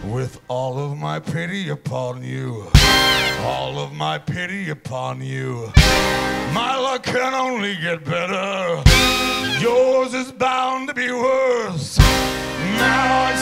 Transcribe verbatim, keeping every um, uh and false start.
With all of my pity upon you, all of my pity upon you, my luck can only get better. Yours is bound to be worse. Now